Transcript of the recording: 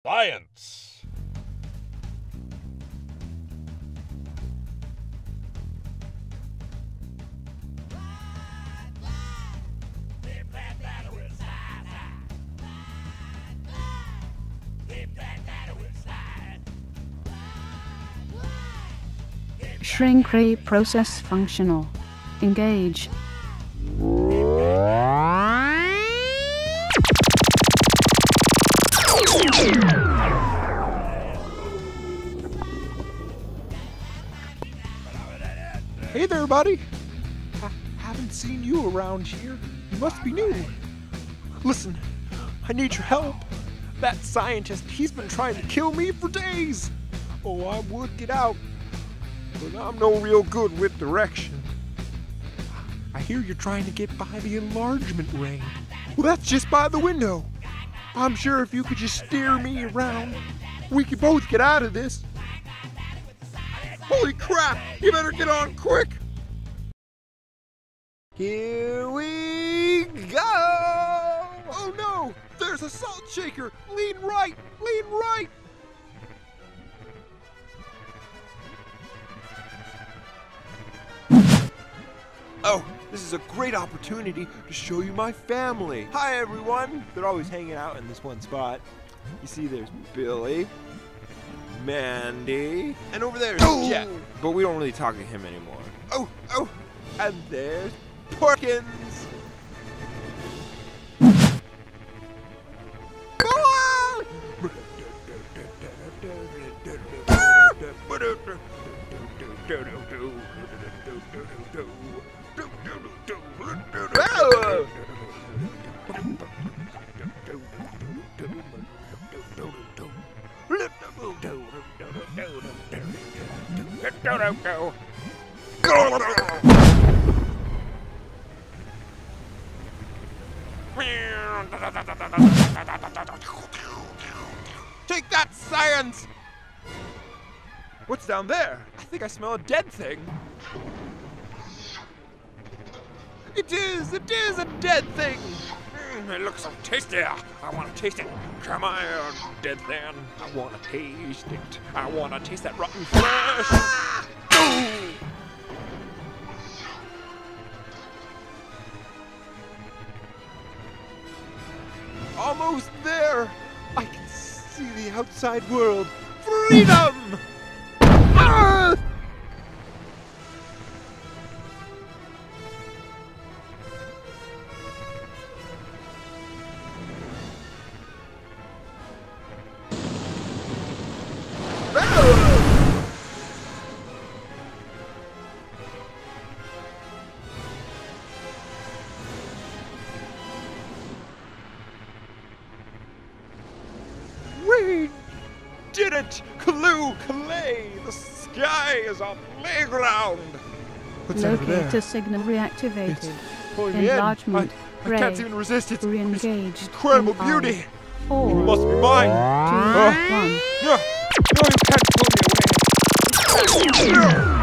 Science. Shrink ray process functional. Engage. Hey there, buddy. I haven't seen you around here. You must be new. Listen, I need your help. That scientist, he's been trying to kill me for days. Oh, I would get out, but I'm no real good with direction. I hear you're trying to get by the enlargement ring. Well, that's just by the window. I'm sure if you could just steer me around, we could both get out of this. Holy crap! You better get on quick! Here we go! Oh no! There's a salt shaker! Lean right! Lean right! Oh, this is a great opportunity to show you my family. Hi everyone! They're always hanging out in this one spot. You see there's Billy, Mandy, and over there is Jeff. But we don't really talk to him anymore. Oh, and there's Porkins. Take that, science! What's down there? I think I smell a dead thing. It is a dead thing. It looks so tasty. I want to taste it. Come on, dead thing. I want to taste it. I want to taste that rotten flesh. Almost there. I can see the outside world. Freedom! Ah! We did it! Clay! The sky is our playground! What's over there? Locator signal reactivated. It's pulling me in. Enlargement. I can't even resist it. Re-engaged. It's incredible in beauty. 5, 4, You must be mine. 2, 1. No, you can't pull me away.